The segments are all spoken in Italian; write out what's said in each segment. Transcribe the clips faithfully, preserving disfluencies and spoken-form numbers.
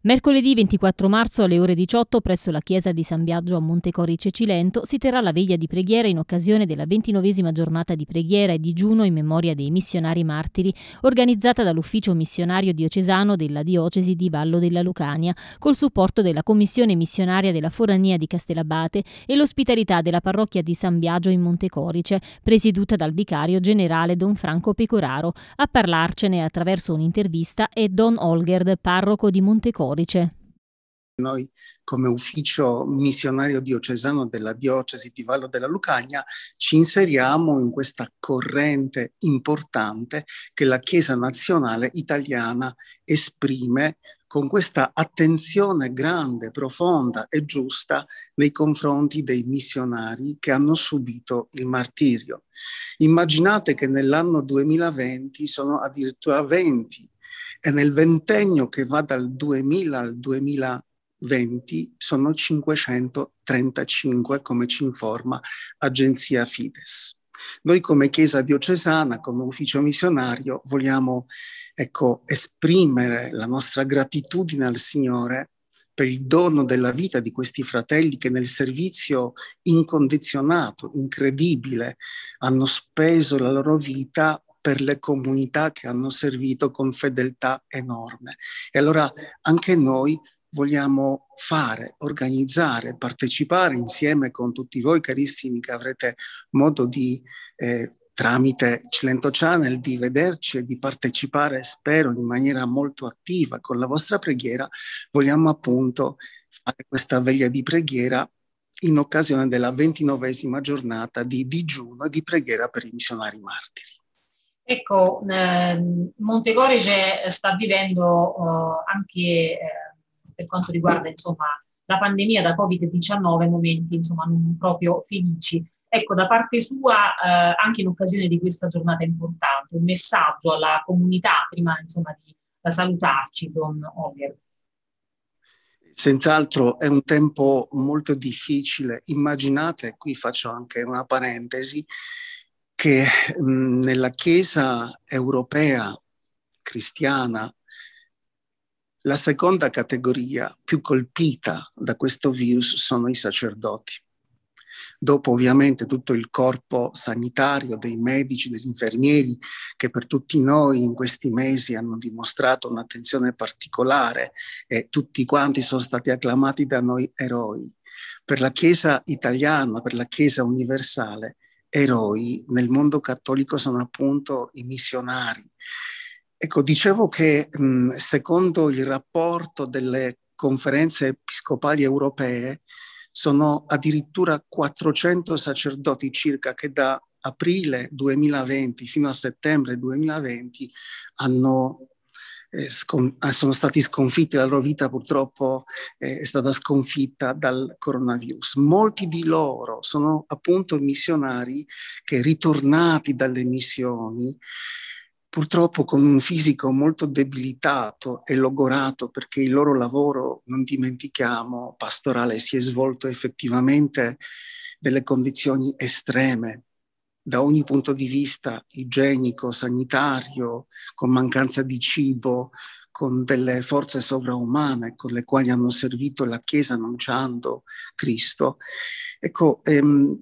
Mercoledì ventiquattro marzo alle ore diciotto presso la chiesa di San Biagio a Montecorice Cilento si terrà la veglia di preghiera in occasione della ventinovesima giornata di preghiera e digiuno in memoria dei missionari martiri, organizzata dall'ufficio missionario diocesano della diocesi di Vallo della Lucania, col supporto della commissione missionaria della Forania di Castellabate e l'ospitalità della parrocchia di San Biagio in Montecorice, presieduta dal vicario generale Don Franco Pecoraro. A parlarcene attraverso un'intervista è Don Olgerd, parroco di Montecorice. Noi come ufficio missionario diocesano della diocesi di Vallo della Lucania ci inseriamo in questa corrente importante che la Chiesa nazionale italiana esprime con questa attenzione grande, profonda e giusta nei confronti dei missionari che hanno subito il martirio. Immaginate che nell'anno duemilaventi sono addirittura venti e nel ventennio che va dal duemila al duemilaventi sono cinquecentotrentacinque, come ci informa Agenzia Fides. Noi come Chiesa diocesana, come ufficio missionario, vogliamo ecco, esprimere la nostra gratitudine al Signore per il dono della vita di questi fratelli che nel servizio incondizionato, incredibile, hanno speso la loro vita per le comunità che hanno servito con fedeltà enorme. E allora anche noi vogliamo fare, organizzare, partecipare insieme con tutti voi carissimi che avrete modo di, eh, tramite Cilento Channel, di vederci e di partecipare, spero, in maniera molto attiva con la vostra preghiera. Vogliamo appunto fare questa veglia di preghiera in occasione della ventinovesima giornata di digiuno e di preghiera per i missionari martiri. Ecco, eh, Montecorice sta vivendo eh, anche eh, per quanto riguarda insomma, la pandemia da covid diciannove momenti insomma, non proprio felici. Ecco, da parte sua, eh, anche in occasione di questa giornata importante, un messaggio alla comunità, prima insomma, di da salutarci, Don Olgerd. Senz'altro è un tempo molto difficile. Immaginate, qui faccio anche una parentesi, che mh, nella Chiesa europea cristiana la seconda categoria più colpita da questo virus sono i sacerdoti. Dopo ovviamente tutto il corpo sanitario dei medici, degli infermieri che per tutti noi in questi mesi hanno dimostrato un'attenzione particolare e tutti quanti sono stati acclamati da noi eroi. Per la Chiesa italiana, per la Chiesa universale, eroi nel mondo cattolico sono appunto i missionari. Ecco, dicevo che mh, secondo il rapporto delle conferenze episcopali europee sono addirittura quattrocento sacerdoti circa che da aprile duemilaventi fino a settembre duemilaventi hanno, eh, scon- sono stati sconfitti, la loro vita purtroppo eh, è stata sconfitta dal coronavirus. Molti di loro sono appunto missionari che ritornati dalle missioni purtroppo con un fisico molto debilitato e logorato perché il loro lavoro, non dimentichiamo, pastorale si è svolto effettivamente nelle condizioni estreme da ogni punto di vista igienico, sanitario, con mancanza di cibo, con delle forze sovraumane con le quali hanno servito la Chiesa annunciando Cristo. Ecco, ehm,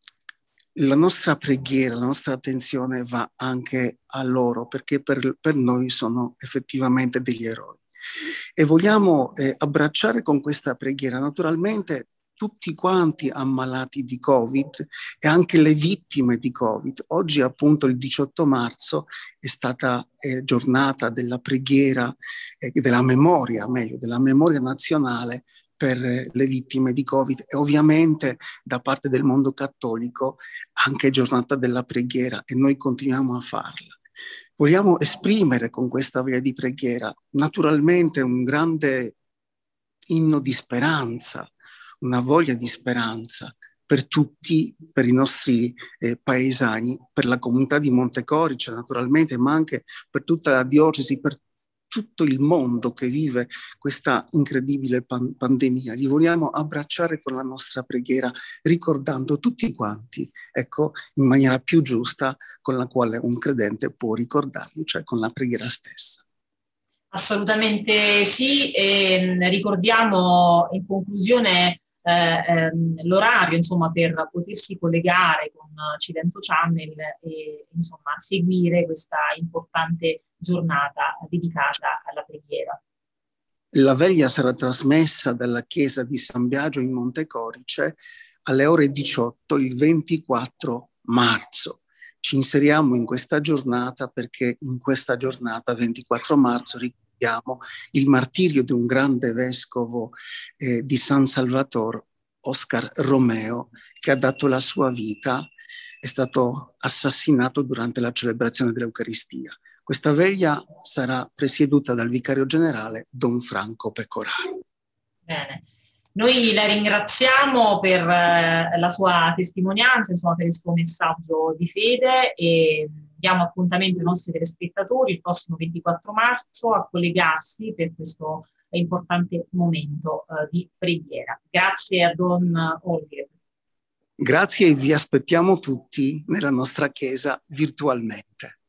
la nostra preghiera, la nostra attenzione va anche a loro, perché per, per noi sono effettivamente degli eroi. E vogliamo eh, abbracciare con questa preghiera naturalmente tutti quanti ammalati di Covid e anche le vittime di Covid. Oggi appunto il diciotto marzo è stata eh, giornata della preghiera e eh, della memoria, meglio, della memoria nazionale per le vittime di Covid e ovviamente da parte del mondo cattolico anche giornata della preghiera e noi continuiamo a farla. Vogliamo esprimere con questa via di preghiera naturalmente un grande inno di speranza, una voglia di speranza per tutti, per i nostri eh, paesani, per la comunità di Montecorice naturalmente, ma anche per tutta la diocesi, per tutto il mondo che vive questa incredibile pan- pandemia. Li vogliamo abbracciare con la nostra preghiera, ricordando tutti quanti, ecco, in maniera più giusta con la quale un credente può ricordarli, cioè con la preghiera stessa. Assolutamente sì, e ricordiamo in conclusione eh, ehm, l'orario, insomma, per potersi collegare con Cilento Channel e insomma seguire questa importante giornata dedicata alla preghiera. La veglia sarà trasmessa dalla chiesa di San Biagio in Montecorice alle ore diciotto il ventiquattro marzo. Ci inseriamo in questa giornata perché in questa giornata, ventiquattro marzo, ricordiamo il martirio di un grande vescovo eh, di San Salvatore, Oscar Romeo, che ha dato la sua vita, è stato assassinato durante la celebrazione dell'Eucaristia. Questa veglia sarà presieduta dal vicario generale Don Franco Pecoraro. Bene. Noi la ringraziamo per eh, la sua testimonianza, insomma, per il suo messaggio di fede, e diamo appuntamento ai nostri telespettatori il prossimo ventiquattro marzo a collegarsi per questo importante momento eh, di preghiera. Grazie a Don Holger. Grazie e vi aspettiamo tutti nella nostra chiesa virtualmente.